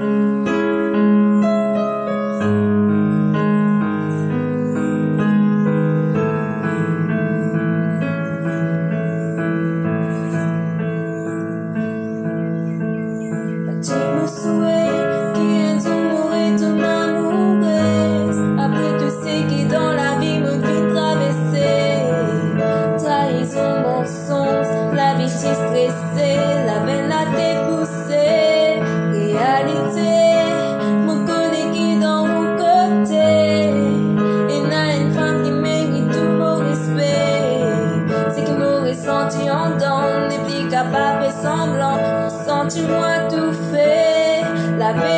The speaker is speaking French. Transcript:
Stressé, la veine la tête poussée, réalité, me connais qui dans mon côté, et n'a une femme qui mérite tout mon respect, c'est qui m'aurait senti en dents, n'est plus capable de semblant, senti moi tout fait, la veine